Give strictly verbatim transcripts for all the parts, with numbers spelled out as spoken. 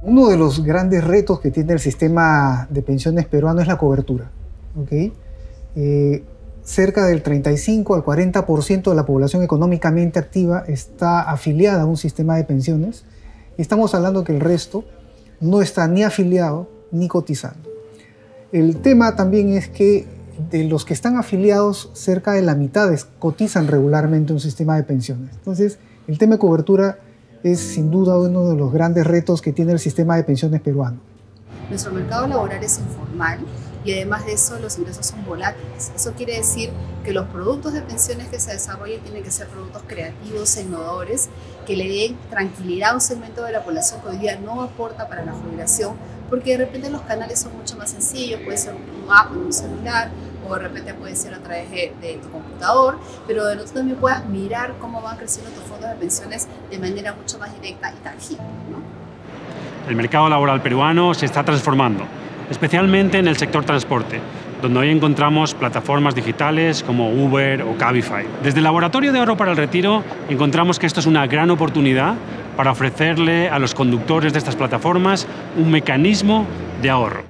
Uno de los grandes retos que tiene el sistema de pensiones peruano es la cobertura. ¿Okay? Eh, cerca del treinta y cinco al cuarenta por ciento de la población económicamente activa está afiliada a un sistema de pensiones y estamos hablando que el resto no está ni afiliado ni cotizando. El tema también es que de los que están afiliados, cerca de la mitad cotizan regularmente un sistema de pensiones. Entonces, el tema de cobertura es sin duda uno de los grandes retos que tiene el sistema de pensiones peruano. Nuestro mercado laboral es informal y además de eso los ingresos son volátiles. Eso quiere decir que los productos de pensiones que se desarrollen tienen que ser productos creativos e innovadores que le den tranquilidad a un segmento de la población que hoy día no aporta para la jubilación, porque de repente los canales son mucho más sencillos, puede ser un app en un celular o de repente puede ser a través de, de tu computador, pero de tú también puedas mirar cómo van creciendo tus fondos de pensiones de manera mucho más directa y tangible, ¿no? El mercado laboral peruano se está transformando, especialmente en el sector transporte, donde hoy encontramos plataformas digitales como Uber o Cabify. Desde el Laboratorio de Ahorro para el Retiro encontramos que esto es una gran oportunidad para ofrecerle a los conductores de estas plataformas un mecanismo de ahorro.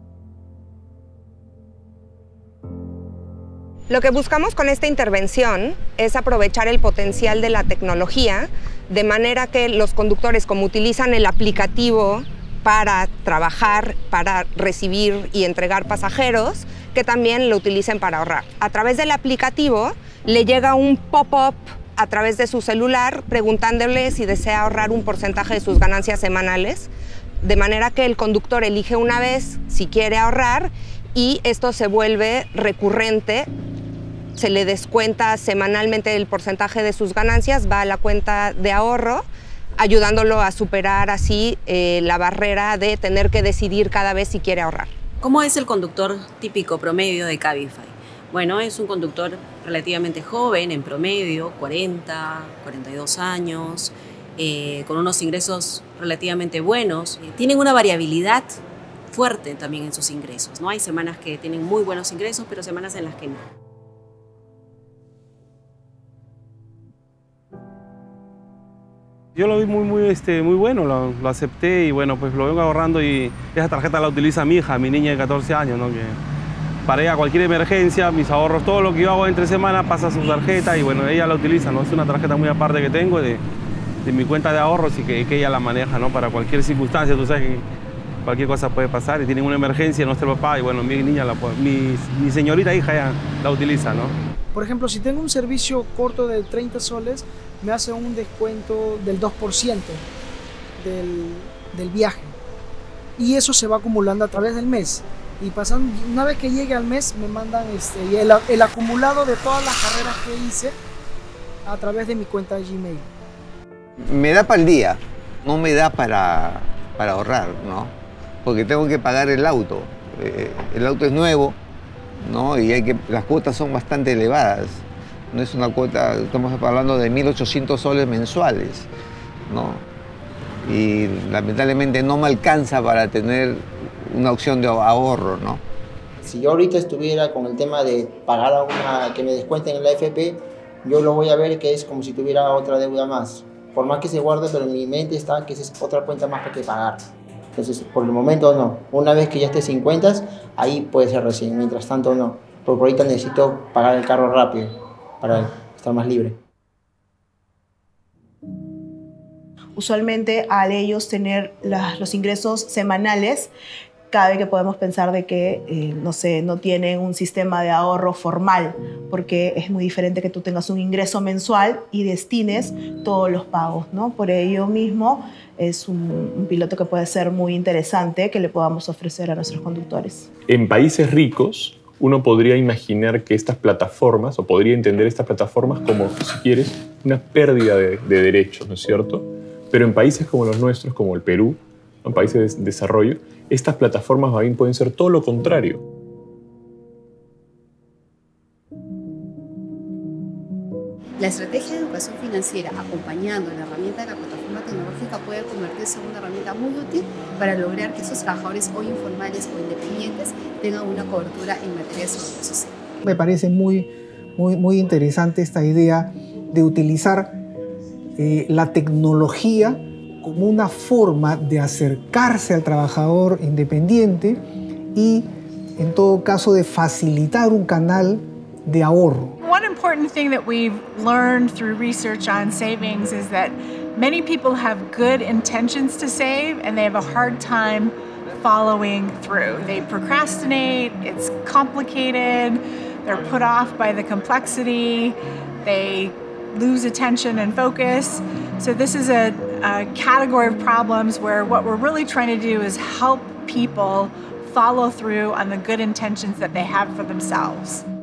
Lo que buscamos con esta intervención es aprovechar el potencial de la tecnología de manera que los conductores, como utilizan el aplicativo para trabajar, para recibir y entregar pasajeros, que también lo utilicen para ahorrar. A través del aplicativo le llega un pop-up a través de su celular preguntándole si desea ahorrar un porcentaje de sus ganancias semanales, de manera que el conductor elige una vez si quiere ahorrar y esto se vuelve recurrente. Se le descuenta semanalmente el porcentaje de sus ganancias, va a la cuenta de ahorro, ayudándolo a superar así eh, la barrera de tener que decidir cada vez si quiere ahorrar. ¿Cómo es el conductor típico promedio de Cabify? Bueno, es un conductor relativamente joven, en promedio, cuarenta, cuarenta y dos años, eh, con unos ingresos relativamente buenos. Eh, tienen una variabilidad fuerte también en sus ingresos, ¿no? Hay semanas que tienen muy buenos ingresos, pero semanas en las que no. Yo lo vi muy, muy, este, muy bueno, lo, lo acepté y bueno, pues lo vengo ahorrando y esa tarjeta la utiliza mi hija, mi niña de catorce años, ¿no? Que para ella cualquier emergencia, mis ahorros, todo lo que yo hago entre semana pasa a su tarjeta y bueno, ella la utiliza, ¿no? Es una tarjeta muy aparte que tengo de, de mi cuenta de ahorros y que, que ella la maneja, ¿no? Para cualquier circunstancia, tú sabes que cualquier cosa puede pasar y tienen una emergencia, no está el papá y bueno, mi niña, la, mi, mi señorita hija ya la utiliza, ¿no? Por ejemplo, si tengo un servicio corto de treinta soles, me hace un descuento del dos por ciento del, del viaje. Y eso se va acumulando a través del mes. Y pasando, una vez que llegue al mes, me mandan este, el, el acumulado de todas las carreras que hice a través de mi cuenta de Gmail. Me da para el día, no me da para, para ahorrar, ¿no? Porque tengo que pagar el auto. Eh, el auto es nuevo, ¿no? Y hay que, las cuotas son bastante elevadas. No es una cuota, estamos hablando de mil ochocientos soles mensuales, ¿no? Y lamentablemente no me alcanza para tener una opción de ahorro, ¿no? Si yo ahorita estuviera con el tema de pagar a una, que me descuenten en la A F P, yo lo voy a ver que es como si tuviera otra deuda más. Por más que se guarde, pero en mi mente está que esa es otra cuenta más para que pagar. Entonces, por el momento no. Una vez que ya esté sin cuentas, ahí puede ser recién. Mientras tanto no. Porque ahorita necesito pagar el carro rápido para estar más libre. Usualmente al ellos tener las, los ingresos semanales, cabe que podemos pensar de que, eh, no sé, no tienen un sistema de ahorro formal, porque es muy diferente que tú tengas un ingreso mensual y destines todos los pagos, ¿no? Por ello mismo es un, un piloto que puede ser muy interesante que le podamos ofrecer a nuestros conductores. En países ricos, uno podría imaginar que estas plataformas, o podría entender estas plataformas como, si quieres, una pérdida de, de derechos, ¿no es cierto? Pero en países como los nuestros, como el Perú, en países de desarrollo, estas plataformas bien pueden ser todo lo contrario. La estrategia de educación financiera acompañando la herramienta de la plataforma tecnológica puede convertirse en una herramienta muy útil para lograr que esos trabajadores hoy informales o independientes tengan una cobertura en materia de seguridad social. Me parece muy, muy, muy interesante esta idea de utilizar eh, la tecnología como una forma de acercarse al trabajador independiente y, en todo caso, de facilitar un canal de ahorro. One important thing that we've learned through research on savings is that many people have good intentions to save and they have a hard time following through. They procrastinate, it's complicated, they're put off by the complexity, they lose attention and focus. So this is a, a category of problems where what we're really trying to do is help people follow through on the good intentions that they have for themselves.